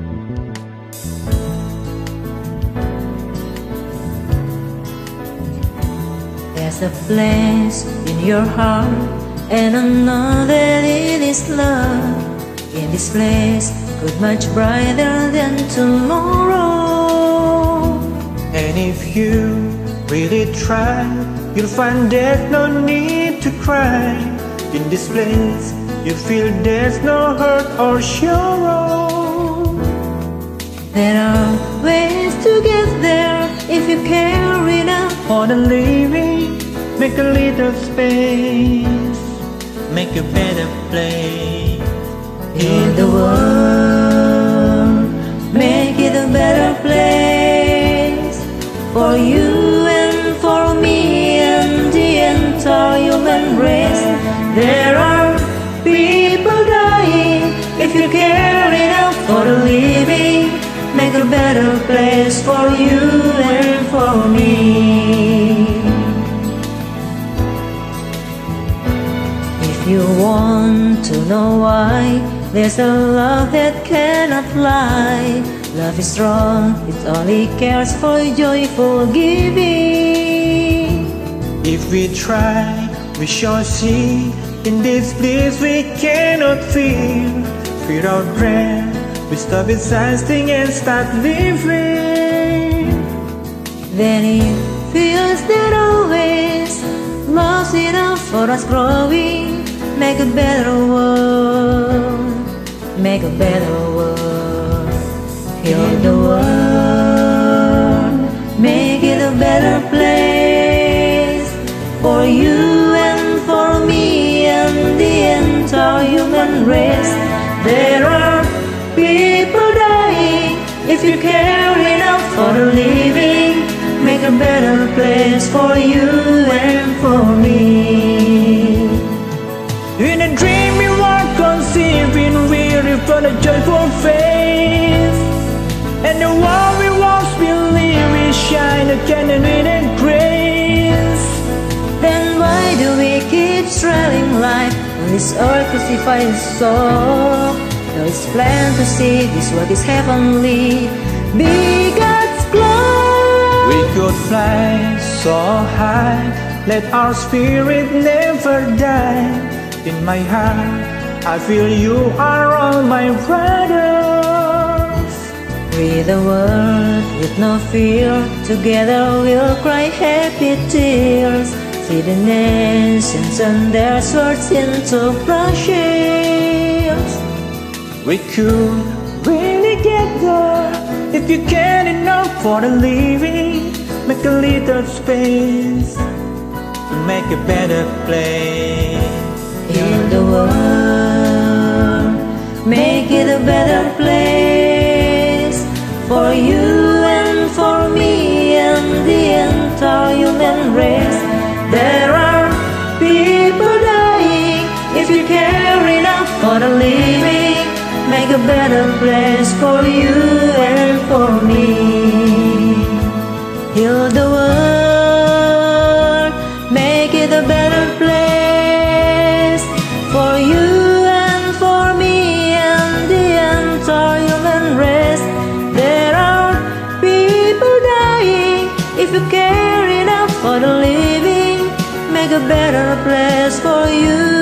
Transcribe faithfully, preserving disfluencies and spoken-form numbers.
There's a place in your heart, and I know that it is love. In this place, good much brighter than tomorrow. And if you really try, you'll find there's no need to cry. In this place, you feel there's no hurt or sorrow. There are ways to get there if you care enough. For the living, make a little space, make a better place. Heal the world, make it a better place for you and for me and the entire human race. There are people dying. If you care enough for the living, make a better place for you and for me. If you want to know why, there's a love that cannot lie. Love is strong, it only cares for joyful giving. If we try, we shall see. In this bliss we cannot feel. Without breath, we stop existing and start living. Then it feels that always love's enough for us growing. Make a better world, make a better world. Heal the world, make it a better place for you and for me and the entire human race. There are people dying. If you care enough for the living, make a better place for you and for me. In a dream we were conceiving, weary for the joyful face. And the world we once believe we shine a candle in a grace. Then why do we keep striving life on this earth crucified soul? Though it's plain to see this world is heavenly, be God's glory. We could fly so high, let our spirit never die. In my heart, I feel you are all my brothers. Free the world with no fear, together we'll cry happy tears. See the nations and their swords into plowshares. We could really get there if you care enough for the living. Make a little space to make a better place. Heal the world, make it a better place for you and for me and the entire human race. There are people dying. If you care enough for the living, make a better place for you and for me. Heal the world, make it a better place for you and for me and the entire human race. There are people dying. If you care enough for the living, make a better place for you